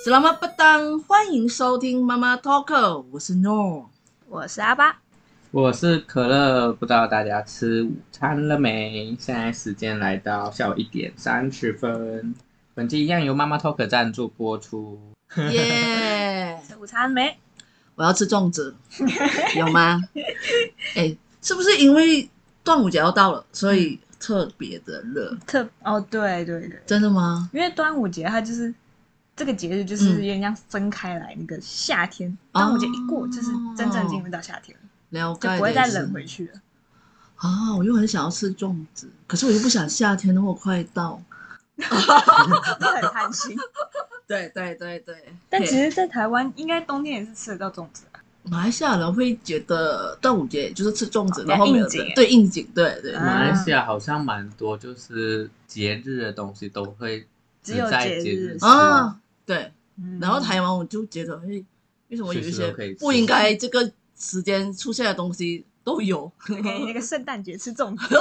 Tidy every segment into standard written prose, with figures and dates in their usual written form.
Selamat petang，欢迎收听妈妈 Talk， 我是 Nor， 我是阿巴， 我是可乐。不知道大家吃午餐了没？现在时间来到下午1点30分，本期一样由妈妈 Talk 赞助播出。 耶、 吃午餐没？ 我要吃粽子，有吗？是不是因为端午节要到了，所以特别的热？ 对对对， 真的吗？ 因为端午节它就是这个节日，就是有点像分开来，那个夏天，端午节一过，就是真正进入到夏天， 了解， 就不会再冷回去了。 啊！我又很想要吃粽子，可是我又不想夏天那么快到。 很贪心。 对对对对， 但其实，在台湾应该冬天也是吃得到粽子的。 马来西亚人会觉得端午节就是吃粽子， 哦然后没有应景对应景，对对。 马来西亚好像蛮多，就是节日的东西都会只有在节日节日吃。 啊，对。 嗯然后台湾我就觉得，为什么有一随时些都可以吃不应该这个时间出现的东西都有？ 可以那个圣诞节吃粽子，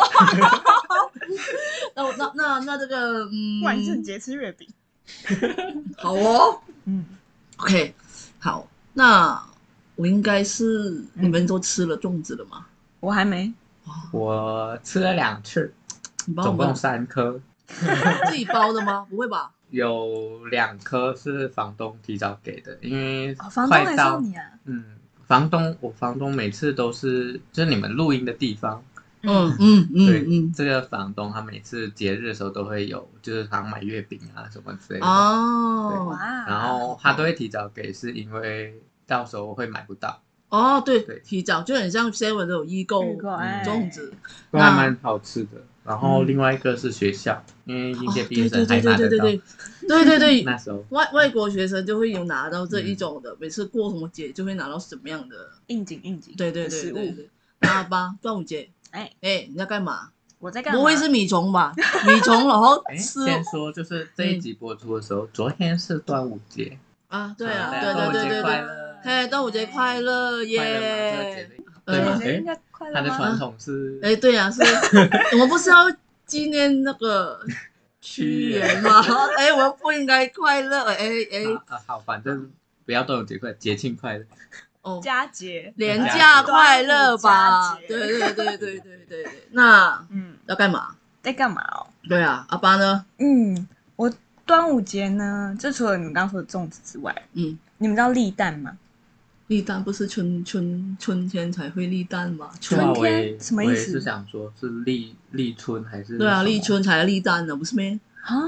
那这个万圣节吃月饼。 好哦。 嗯， OK， 好，那我应该是你们都吃了粽子了吗？ 我还没。 我吃了2次，总共你帮我们 3颗， 自己包的吗？不会吧？ 有2颗是房东提早给的，因为房东还快到送你啊？ 我房东每次都是就是你们录音的地方，对，这个房东他每次节日的时候都会有，就是他买月饼啊什么之类的， 哦哇， 然后他都会提早给，是因为到时候会买不到， 哦，对， 对提早就很像 Seven 都有预购哎粽子， 都还蛮好吃的。然后嗯另外一个是学校，因为应届毕业对对生还拿得到， 对， 那时候外国学生就会有拿到这一种的，每次过什么节就会拿到什么样的， 应景对的食物。 对。那吧，端午节， 哎， 你在干嘛？ 我在干嘛？ 不会是米虫吧？米虫然后吃先说就是这一集播出的时候，昨天是端午节， 啊？对啊， 大家端午节对， 快乐， 嘿，端午节快乐快乐吗？这个节耶！ 日对吗？ 人家快乐吗？ 他的传统是对啊，是我们不是要纪念那个屈原吗？我们不应该快乐， 好，反正不要端午节快乐，节庆快乐。 哦， 佳节连假快乐吧？ 端午佳节对。那要干嘛？ 在干嘛哦？ 对啊，阿爸呢？ 我端午节呢，就除了你们刚刚说的粽子之外，你们知道立蛋吗？ 立蛋不是春天才会立蛋吗？ 春天什么意思？ 我也是想说，是立春还是？ 对啊，立春才立蛋呢，不是咩？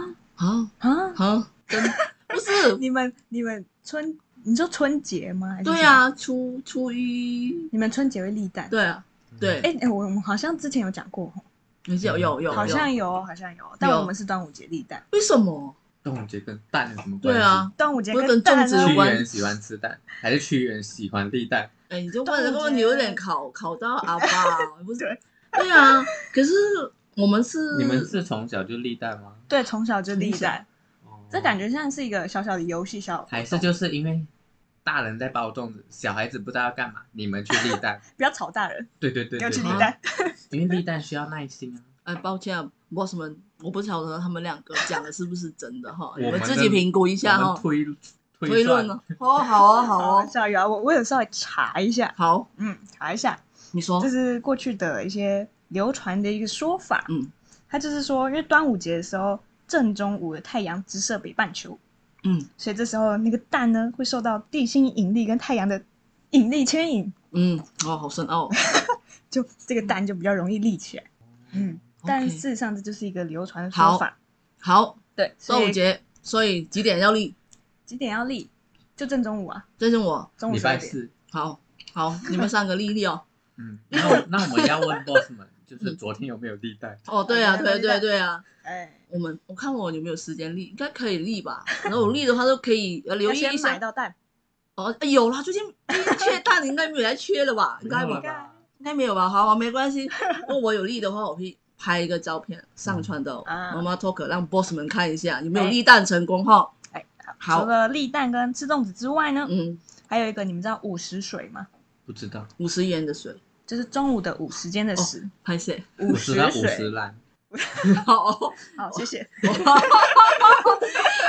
真不是？ 你们你说春节吗？还是对啊，初一， 你们春节会立蛋？ 对啊，对。 我们好像之前有讲过， 有， 好像有，但我们是端午节立蛋。 为什么？ 端午节跟蛋有什么关系？ 对啊， 端午节跟蛋粽子有关。 屈原喜欢吃蛋，还是屈原喜欢立蛋？ 你就问这个问题有点考到阿爸，不是？ 对。 对啊，可是我们是你们是从小就立蛋吗？ 对，从小就立蛋，这感觉像是一个小小的游戏， 还是就是因为大人在包粽子，小孩子不知道要干嘛，你们去立蛋， 不要吵大人。 对， 要去立蛋， 因为立蛋需要耐心啊。 抱歉啊，boss 们，我不晓得他们2个讲的是不是真的哈，你们自己评估一下哈。推论了。好哦。 小鱼啊，我有稍微查一下。 好， 查一下。 你说。 这是过去的一些流传的一个说法。它就是说，因为端午节的时候，正中午的太阳直射北半球。所以这时候那个蛋呢，会受到地心引力跟太阳的引力牵引。 好深奥。 就这个蛋就比较容易立起来。但事实上这就是一个流传的说法。 好， 对， 端午节，所以几点要立？ 几点要立？就正中午啊。 正中午。 中午礼拜4。 好，你们3个立哦。 那我们要问 boss 们，就是昨天有没有立蛋？ 对啊。我看我有没有时间立，应该可以立吧。然后我立的话都可以留意一下。 先买到蛋。 有啦，最近缺蛋，应该没有来缺了吧？应该没有吧？好，没关系。如果我有立的话，我会拍一个照片上传到妈妈 Talk， 让 boss 们看一下有没有立蛋成功哈。好。 除了立蛋跟吃粽子之外呢，还有一个你们知道50水吗？ 不知道。 50元的水， 就是中午的午时间的时。 拍谁 ？50水。 50兰。 好， 谢谢。 好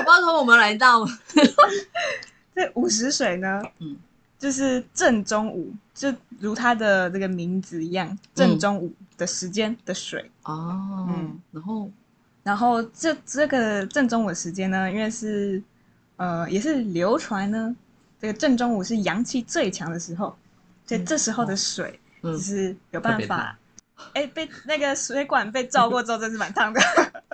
包头我们来到这午时水呢，就是正中午，就如它的这个名字一样，正中午的时间的水哦。 然后这个正中午的时间呢，因为是也是流传呢，这个正中午是阳气最强的时候，所以这时候的水就是有办法，被那个水管被照过之后，真是蛮烫的。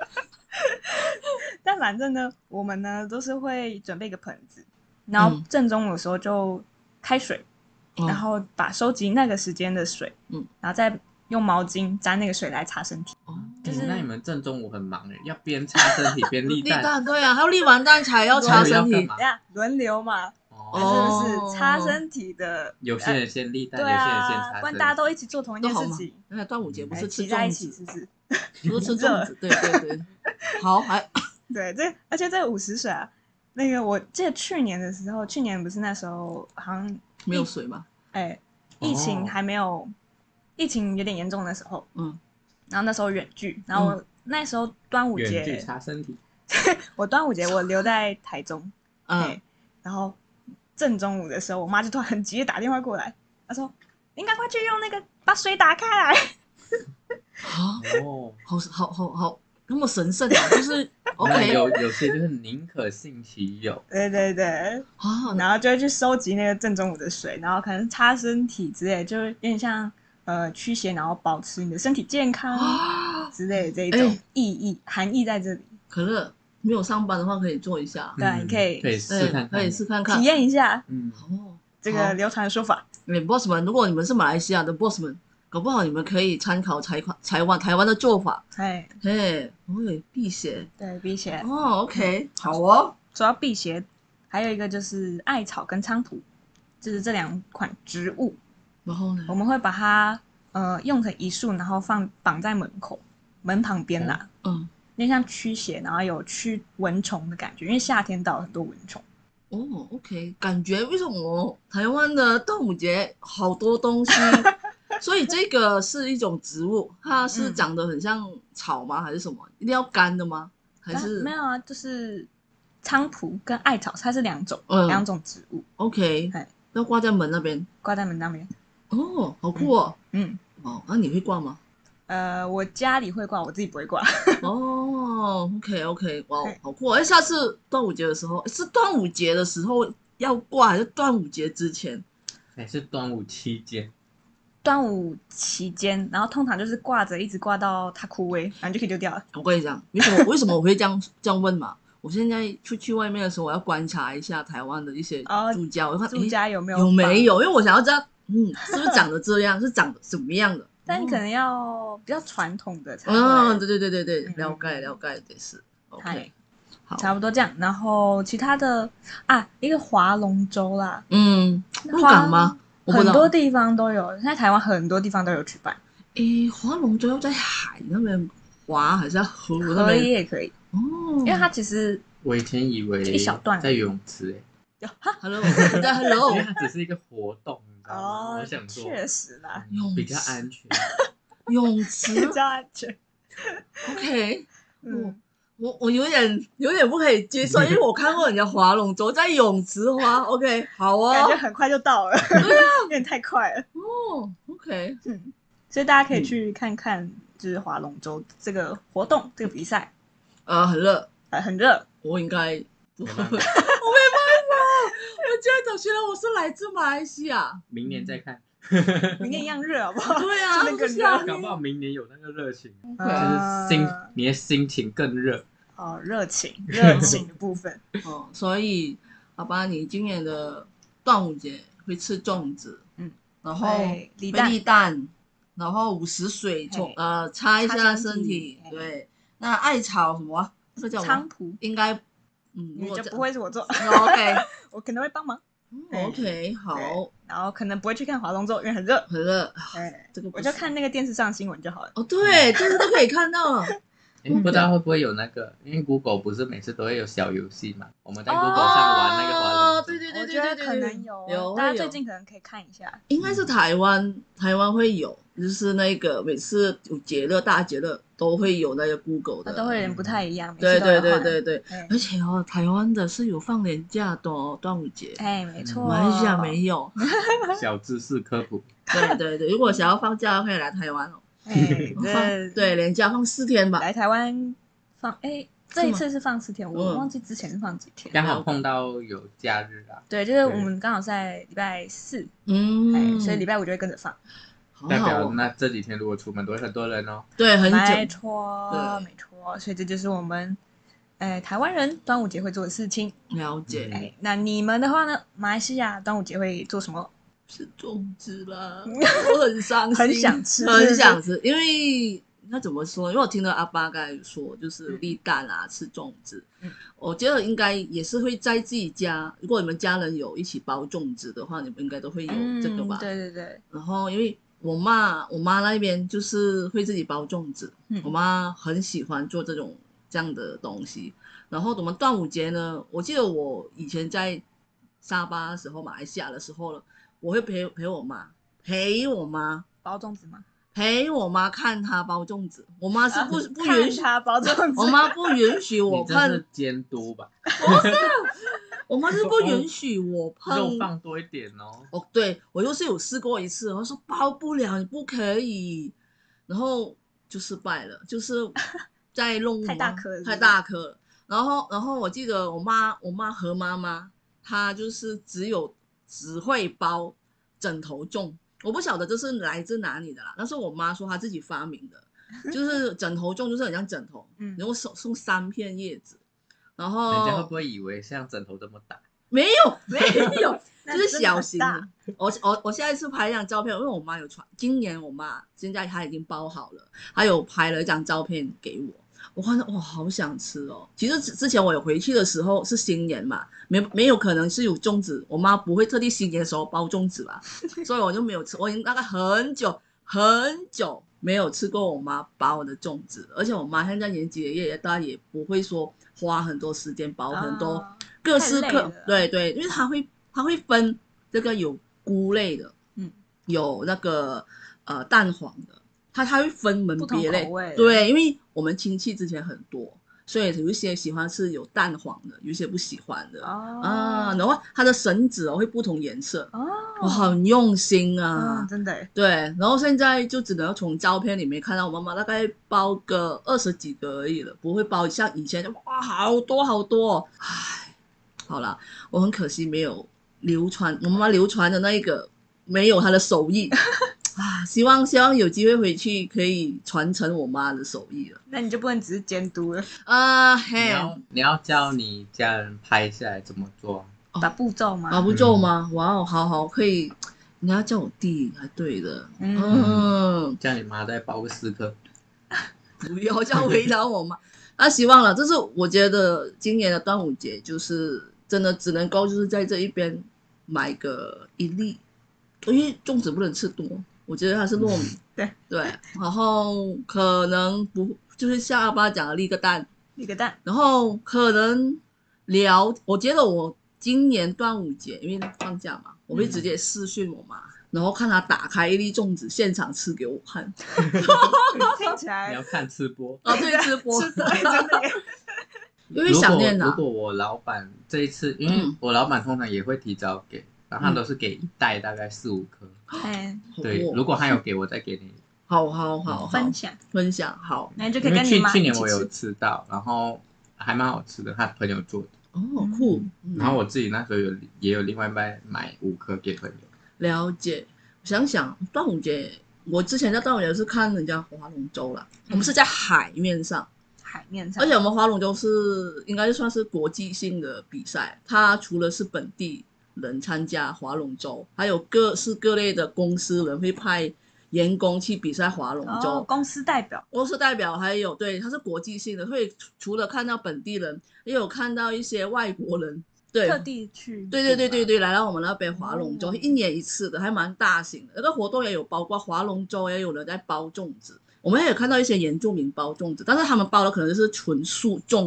但反正呢，我们呢都是会准备一个盆子，然后正中午的时候就开水，然后把收集那个时间的水，然后再用毛巾沾那个水来擦身体。 那你们正中午很忙要边擦身体边立蛋。 对啊，还要立完蛋才要擦身体， 轮流嘛。是不是擦身体的？ 有些人先立蛋，有些人先擦身体， 不然大家都一起做同一件事情。 那端午节不是吃粽子，是不是？ 不是吃粽子，对。好， 对，而且这个午时水啊，那个我记得去年的时候，去年不是那时候好像没有水吗？ 疫情还没有，疫情有点严重的时候，然后那时候远距，然后我那时候端午节远距擦身体， 我端午节我留在台中，然后正中午的时候，我妈就突然很急的打电话过来，她说：“你赶快去用那个把水打开来。” 好，那么神圣啊，就是 OK。 有些就是宁可信其有， 对，然后就会去收集那个正中午的水，然后可能擦身体之类，就有点像驱邪，然后保持你的身体健康之类的这一种含义在这里。 可乐没有上班的话可以做一下， 对，你可以试看看，体验一下，这个流传的说法。 boss 们，如果你们是马来西亚的 boss 们，搞不好你们可以参考台湾的做法，辟邪， 对，辟邪。 OK， 好哦。 说到辟邪，还有一个就是艾草跟菖蒲，就是这2款植物。 然后呢， 我们会把它用成一束，然后绑在门旁边啦。有点像驱邪，然后有驱蚊虫的感觉，因为夏天到了很多蚊虫。 OK， 感觉为什么台湾的端午节好多东西？所以这个是一种植物，它是长得很像草吗？还是什么？一定要干的吗？还是没有啊？就是菖蒲跟艾草，它是两种植物。 OK， 要挂在门那边。 挂在门那边。 好酷哦。那你会挂吗？ 我家里会挂，我自己不会挂。 OK， 哇，好酷！下次端午节的时候，是端午节的时候要挂，还是端午节之前？ 还是端午期间？ 端午期间，然后通常就是挂着，一直挂到它枯萎，然后就可以丢掉了。 我跟你讲，为什么我会这样问嘛？我现在出去外面的时候，我要观察一下台湾的一些住家，我看住家有没有因为我想要知道，是不是长得这样，是长得什么样的？ 但你可能要比较传统的才会。 对，了解的是 OK， 好， 差不多这样。然后其他的一个划龙舟啦， 鹿港吗？ 很多地方都有，现在台湾很多地方都有举办。 划龙舟要在海那边划，还是在河那边？ 河也可以因为它其实我以前以为一小段在游泳池 Hello， 因为它只是一个活动。我想说， 确实啦， 比较安全， 泳池比较安全。 OK，我有点不可以接受，因为我看过人家划龙舟在泳池划。OK， 好哦， 感觉很快就到了，对有点太快了。 OK， 所以大家可以去看看，就是划龙舟这个活动，这个比赛。 很热， 很热， 我应该我没办法。我居然总觉得我是来自马来西亚。 明年再看， 明年一样热好不好？ 对啊， 那个热， 搞不好明年有那个热情，就是你的心情更热。 热情的部分。 所以好吧，你今年的端午节会吃粽子，然后立蛋，然后午时水擦一下身体。对，那艾草什么？这个叫菖蒲， 应该。 你就不会是我做 OK， 我可能会帮忙。 OK， 好， 然后可能不会去看划龙舟，因为很热。 这个我就看那个电视上新闻就好了。 对，电视都可以看到。 不知道会不会有那个，因为 Google 不是每次都会有小游戏嘛？我们在 Google 上玩那个划龙舟。 对， 我觉得可能有，大家最近可能可以看一下。 应该是台湾会有，就是那个每次有节日大节日都会有那个 Google 的， 都会有点不太一样。 对，而且台湾的是有放年假的端午节， 没错， 马来西亚没有。 小知识科普。 对，如果想要放假可以来台湾哦。对，连假放4天吧。 来台湾放这一次是放4天，我忘记之前是放几天。 刚好碰到有假日啊。 对，就是我们刚好在礼拜4，所以礼拜5就会跟着放。 代表那这几天如果出门都会很多人哦。 对，很久。 没错，所以这就是我们台湾人端午节会做的事情。 了解。 那你们的话呢？马来西亚端午节会做什么？ 吃粽子啦，我很伤心， 很想吃， 因为那怎么说？因为我听到阿爸刚才说，就是立蛋啊，吃粽子。我觉得应该也是会在自己家，如果你们家人有一起包粽子的话，你们应该都会有这个吧？ 对。 然后因为我妈那边就是会自己包粽子，我妈很喜欢做这样的东西。然后我们端午节呢，我记得我以前在沙巴的时候，马来西亚的时候了。我会陪我妈包粽子吗？ 陪我妈看她包粽子，我妈是不允许她包粽子， 我妈不允许我碰。 你这是监督吧？ 不是，我妈是不允许我碰。 肉放多一点哦。 对，我就是有试过一次，我说包不了，你不可以，然后就失败了，就是在弄太大颗了。然后我记得我妈和妈妈，她就是只会包枕头粽，我不晓得这是来自哪里的啦。但是我妈说她自己发明的，就是枕头粽，就是很像枕头，然后送3片叶子，然后人家会不会以为像枕头这么大？ 没有，就是小型的。我下一次拍一张照片，因为我妈有传，今年我妈现在她已经包好了，她有拍了一张照片给我。我看到哇，好想吃哦！其实之前我有回去的时候是新年嘛，没有可能是有粽子，我妈不会特地新年的时候包粽子吧，所以我就没有吃。我已经大概很久没有吃过我妈包的粽子，而且我妈现在年纪也大，也不会说花很多时间包很多各式对，因为她会分这个有菇类的，有那个蛋黄的。他会分门别类，对，因为我们亲戚之前很多，所以有一些喜欢吃有蛋黄的，有一些不喜欢的然后它的绳子会不同颜色我很用心啊， 真的对，然后现在就只能从照片里面看到我妈妈大概包个20几个而已了，不会包像以前哇好多唉，好啦，我很可惜没有流传我妈妈流传的那一个没有她的手艺希望有机会回去可以传承我妈的手艺了。 那你就不能只是监督了你要教你家人拍下来怎么做把步骤吗？ 把步骤吗？哇，好可以。你要叫我弟还对的。 叫你妈再包个4颗。 不要这样为难我妈。希望了，这是我觉得今年的端午节就是真的只能够就是在这一边买个1粒，因为粽子不能吃多。我觉得它是糯米，对，然后可能不就是像阿爸讲的立个蛋，然后可能我觉得我今年端午节因为放假嘛，我会直接视讯我妈，然后看她打开1粒粽子，现场吃给我看。 听起来你要看吃播对，吃播， 真的耶。 因为想念如果我老板这一次，因为我老板通常也会提早给。然后他都是给1袋大概4-5颗，对，如果他有给我再给你， 好分享好， 那就可以跟你妈去年我有吃到，然后还蛮好吃的，他朋友做的酷， 然后我自己那时候也有另外买5颗给朋友。 了解，想想端午节，我之前在端午节是看人家划龙舟啦，我们是在海面上，而且我们划龙舟是应该算是国际性的比赛，它除了是本地人参加划龙舟，还有各式各类的公司人会派员工去比赛划龙舟， 公司代表还有对，它是国际性的，会除了看到本地人，也有看到一些外国人，对， 特地去， 对，来到我们那边划龙舟，1年1次的，还蛮大型的。那个活动也有包括划龙舟，也有人在包粽子。我们也有看到一些原住民包粽子，但是他们包的可能是纯素粽的，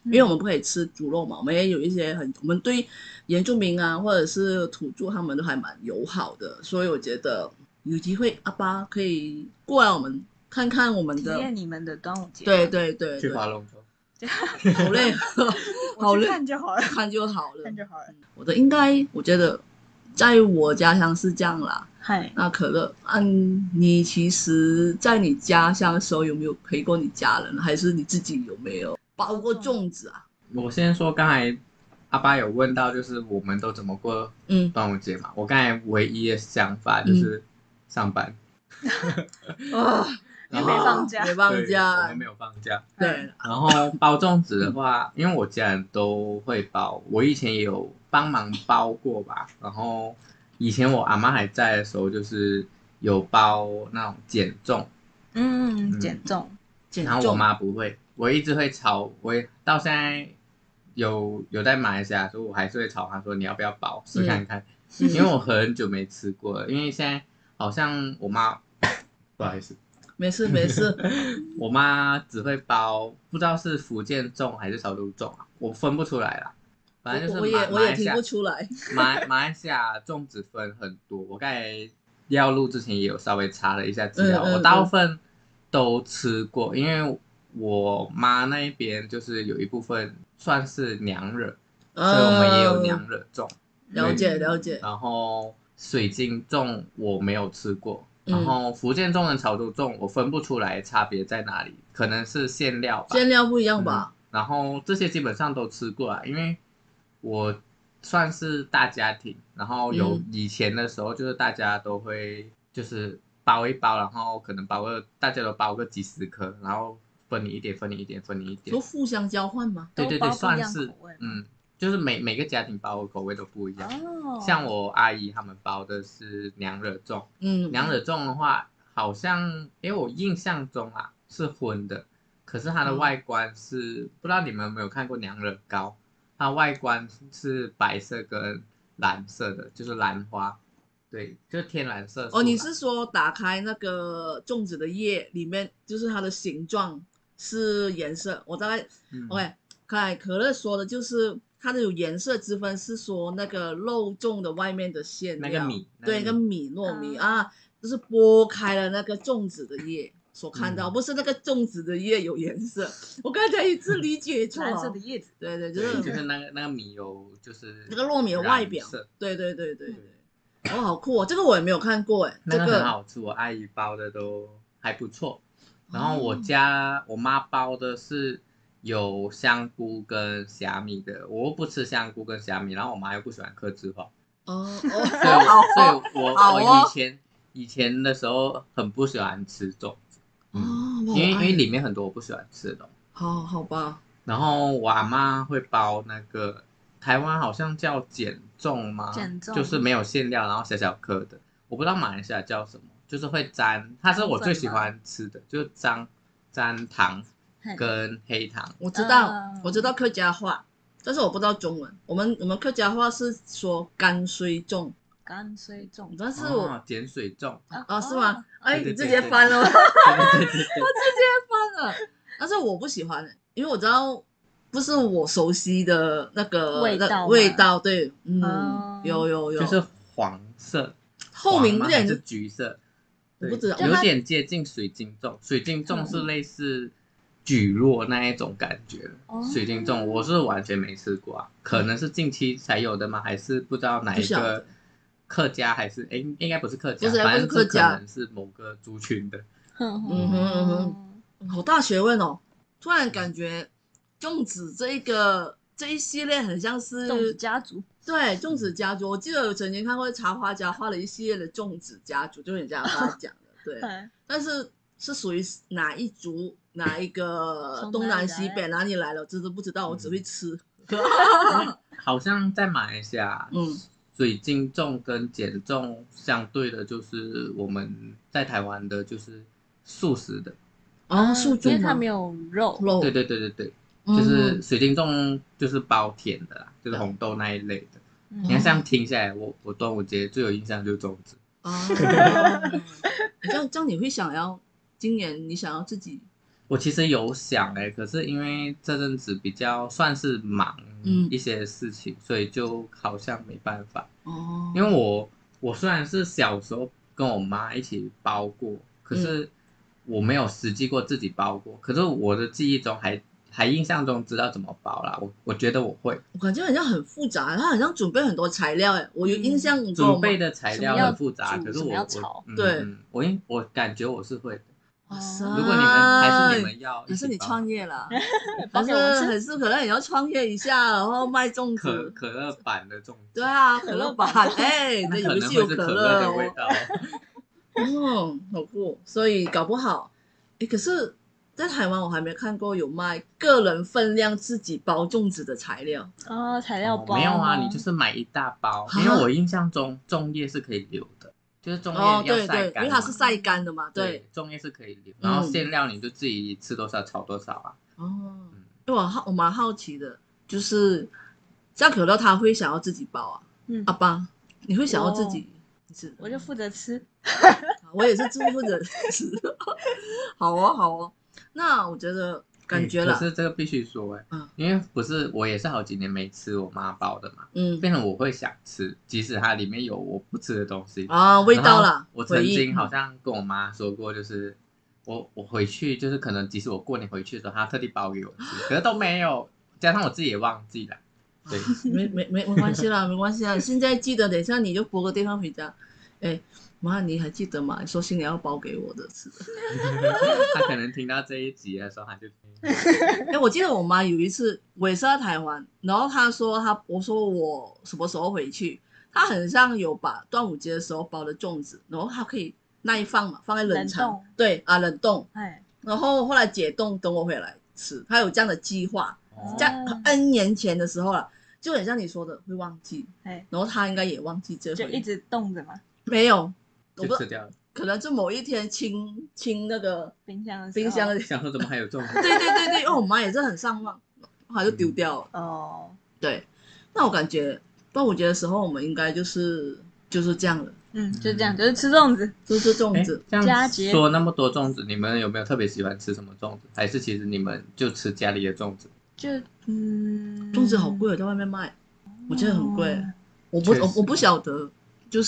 因为我们不可以吃猪肉嘛，我们也有一些我们对原住民啊或者是土著他们都还蛮友好的，所以我觉得有机会阿爸可以过来我们看看我们的体验你们的端午节。 对对对， 去划龙舟。 好累，好累， 看就好了， 看就好了， 看就好了。 我的应该，我觉得在我家乡是这样啦。那可乐，你其实在你家乡的时候有没有陪过你家人，还是你自己有没有包过粽子啊？ 我先说，刚才阿爸有问到，就是我们都怎么过端午节嘛？我刚才唯一的想法就是上班。 因为没放假， 没放假， 我们没有放假。 对， 然后包粽子的话，因为我家人都会包，我以前也有帮忙包过吧。然后以前我阿妈还在的时候，就是有包那种减重， 减重。 然后我妈不会，我一直会吵，我到现在有在马来西亚，所以我还是会吵她说你要不要包试看看，因为我很久没吃过了，因为现在好像我妈不好意思。 没事没事， 我妈只会包，不知道是福建粽还是潮州粽啊，我分不出来啦。反正就是我也听不出来。 马来西亚粽子分很多，我刚才要录之前也有稍微查了一下资料，我大部分都吃过，因为我妈那边就是有一部分算是娘惹，所以我们也有娘惹粽。 了解了解。 然后水晶粽我没有吃过。然后福建粽跟潮州粽我分不出来差别在哪里，可能是馅料吧， 馅料不一样吧。 然后这些基本上都吃过啊，因为我算是大家庭，然后有以前的时候就是大家都会就是包一包，然后可能大家都包个几十颗，然后分你一点， 就互相交换吗？ 对对对，算是就是每个家庭包的口味都不一样。像我阿姨他们包的是娘惹粽，娘惹粽的话，好像我印象中啊是荤的，可是它的外观是不知道你们有没有看过娘惹糕，它外观是白色跟蓝色的，就是兰花，对，就是天蓝色。 你是说打开那个粽子的叶里面，就是它的形状是颜色？我大概OK，刚才可乐说的就是。它的有颜色之分，是说那个肉粽的外面的馅料， 那个米， 对，跟糯米啊，就是剥开了那个粽子的叶所看到，不是那个粽子的叶有颜色。我刚才一直理解错， 蓝色的叶子， 对， 就是那个米有就是那个糯米的外表，对，好酷哦，这个我也没有看过哎， 那个很好吃，我阿姨包的都还不错，然后我妈包的是。有香菇跟虾米的，我又不吃香菇跟虾米，然后我妈又不喜欢客制化，所以我以前的时候很不喜欢吃粽子，因为里面很多我不喜欢吃的东西。 好吧。 然后我阿妈会包那个台湾好像叫碱粽吗？ 碱粽就是没有馅料，然后小小颗的，我不知道马来西亚叫什么，就是会沾，它是我最喜欢吃的，就是沾糖。跟黑糖， 我知道客家话，但是我不知道中文。我们客家话是说干水粽， 但是碱水粽是吗？你直接翻了吗？我直接翻了，但是我不喜欢，因为我知道不是我熟悉的那个味道，对，有， 就是黄色， 透明还是橘色， 我不知道， 有点接近水晶粽，水晶粽是类似。蒟蒻那一种感觉，水晶粽我是完全没吃过啊，可能是近期才有的吗？还是不知道哪一个客家，还是应该不是客家，反正可能是某个族群的。 好大学问哦！突然感觉粽子这一系列很像是粽子家族， 对，粽子家族。我记得我曾经看过插画家画了一系列的粽子家族，就很像他讲的，对，但是属于哪一族？哪一个东南西北哪里来了？真的不知道，我只会吃。 好像在马来西亚，水晶粽跟碱粽相对的，就是我们在台湾的就是素食的。 素粽， 因为它没有肉。 对，就是水晶粽就是包甜的啦，就是红豆那一类的。你看这样听下来，我端午节最有印象就是粽子。 这样你会想要今年你想要自己我其实有想可是因为这阵子比较算是忙一些事情，所以就好像没办法。因为我虽然是小时候跟我妈一起包过，可是我没有实际过自己包过。可是我的记忆中还印象中知道怎么包啦。我觉得我会。 我感觉好像很复杂，他好像准备很多材料我有印象中准备的材料很复杂，可是我感觉我是会的。 哇塞！ 如果还是你们要一起包， 还是你创业啦，还是可能你要创业一下，然后卖粽子， 可乐版的粽子。 对啊，可乐版，那有是有可乐的味道。 好酷！所以搞不好，可是，在台湾我还没看过有卖个人分量自己包粽子的材料材料包没有啊，你就是买一大包，因为我印象中粽叶是可以留的。就是粽叶要晒干， 因为它是晒干的嘛，对， 粽叶是可以留，然后馅料你就自己吃多少炒多少啊。 因为我蛮好奇的，就是像可乐他会想要自己包啊，阿爸你会想要自己吃？ 我就负责吃， 我也是负责吃。好哦，那我觉得感觉了， 可是这个必须说因为不是我也是好几年没吃我妈包的嘛，变成我会想吃，即使它里面有我不吃的东西味道啦。 我曾经好像跟我妈说过，就是我回去就是可能即使我过年回去的时候，她特地包给我吃，可是都没有，加上我自己也忘记了。对， 没关系啦，没关系啦。现在记得，等一下你就拨个电话回家，妈，你还记得吗？说新年要包给我的吃。 他可能听到这一集的时候，他就我记得我妈有一次，我也是在台湾，然后她说我说我什么时候回去，她很像有把端午节的时候包的粽子，然后她可以耐放嘛，放在冷藏，对啊，冷冻，然后后来解冻，等我回来吃，她有这样的计划，在 N 年前的时候了，就很像你说的会忘记，然后她应该也忘记这回， 就一直冻着嘛， 没有。 就吃掉了， 可能就某一天清那个冰箱的想说怎么还有粽子？ 对，因为我妈也是很上忘，后来就丢掉了。对，那我感觉端午节的时候，我们应该就是这样了。 就这样，就是吃粽子， 吃粽子。 佳节说那么多粽子，你们有没有特别喜欢吃什么粽子？还是其实你们就吃家里的粽子？ 粽子好贵，在外面卖，我觉得很贵。我不晓得，就是。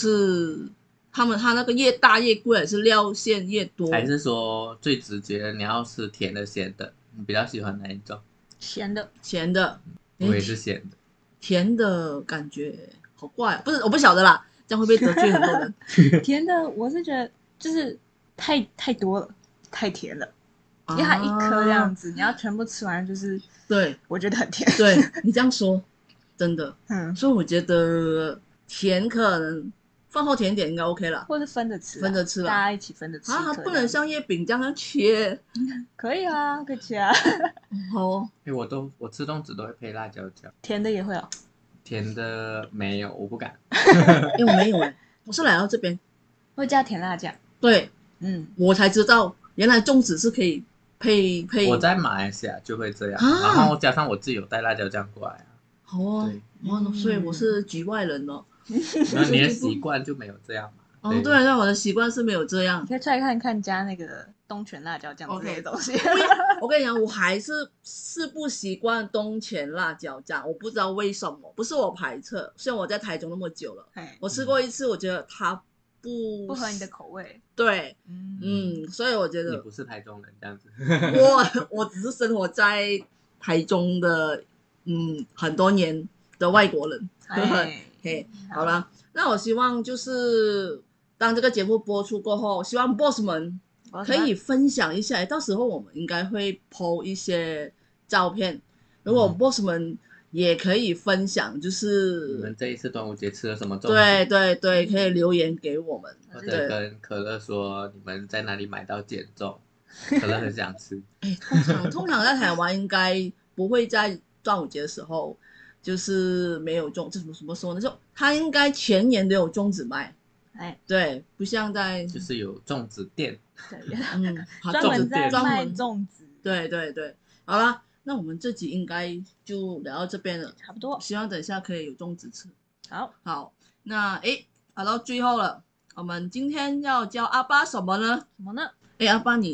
他那个越大越贵，还是料馅越多？ 还是说最直接的，你要吃甜的、咸的？你比较喜欢哪一种？ 咸的。 我也是咸的。 甜的感觉好怪，不是我不晓得啦，这样会不会得罪很多人？ 甜的，我是觉得就是太多了，太甜了，因为它一颗这样子，你要全部吃完，就是对， 我觉得很甜。 对你这样说，真的，所以我觉得甜可能。饭后甜点应该 OK 了， 或是分着吃， 大家一起分着吃不能像月饼这样切。 可以啊，可以切啊。 好， 我吃粽子都会配辣椒酱， 甜的也会哦。 甜的没有，我不敢。 因为我没有我是来到这边会加甜辣酱。 对，我才知道原来粽子是可以配。 我在马来西亚就会这样，然后加上我自己有带辣椒酱过来啊。 好哦，所以我是局外人哦。 那你的习惯就没有这样嘛？ 对，那我的习惯是没有这样。 你可以try看看加那个东泉辣椒酱之类的东西。 我跟你讲，我还是不习惯东泉辣椒酱，我不知道为什么，不是我排斥。虽然我在台中那么久了，我吃过一次，我觉得它不合你的口味。 对，所以我觉得你不是台中人这样子。 我只是生活在台中的很多年的外国人。好啦，那我希望就是当这个节目播出过后，希望 boss 们可以分享一下，到时候我们应该会 po 一些照片，如果 boss 们也可以分享，就是你们这一次端午节吃了什么粽子？ 对，可以留言给我们， 或者跟可乐说你们在哪里买到减粽，可乐很想吃。 通常在台湾应该不会在端午节的时候。就是没有粽，这怎么说呢？就他应该全年都有粽子卖，对，不像在就是有粽子店， 专门在卖粽子， 对，好了，那我们这集应该就聊到这边了， 差不多， 希望等一下可以有粽子吃。 好， 那到最后了，我们今天要教阿爸什么呢？ 什么呢？ 阿爸你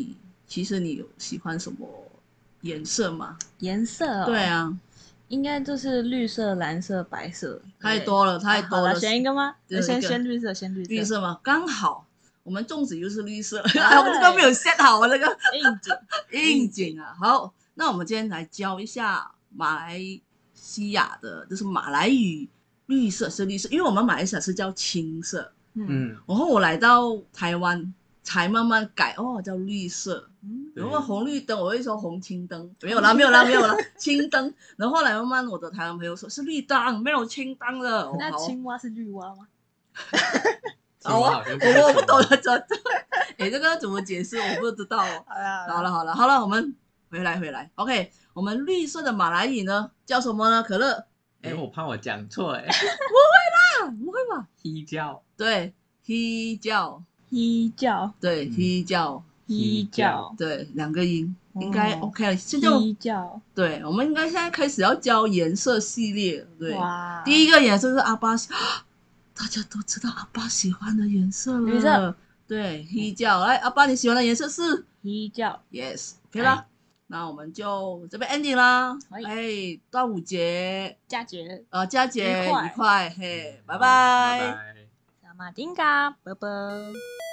其实你有喜欢什么颜色吗？ 颜色？ 对啊， 应该就是绿色、蓝色、白色。 太多了，太多了。 选一个吗？先绿色，先绿色。 绿色吗？刚好。我们粽子又是绿色，我这个没有 set 好啊，那个应景啊。好，那我们今天来教一下马来西亚的，就是马来语绿色是绿色，因为我们马来西亚是叫青色，然后我来到台湾才慢慢改叫绿色，然后红绿灯我会说红青灯，没有啦，青灯，然后后来慢慢我的台湾朋友说是绿灯，没有青灯的。 那青蛙是绿蛙吗？ 好啊，我不懂了，这个怎么解释？我不知道哦。好了，我们回来。OK， 我们绿色的马来语呢叫什么呢？可乐。 我怕我讲错不会吧？ 黑椒。 对，黑椒。对，黑椒。对，两个音应该 OK 了。现在对，我们应该现在开始要教颜色系列。对，第一个颜色是阿巴西。大家都知道阿爸喜欢的颜色了， 绿色。 对，黑椒。来，阿爸你喜欢的颜色是黑椒。 Yes， OK 啦。那我们就这边 ending 啦。端午节佳节愉快。嘿，拜拜。 萨马丁嘎，拜拜。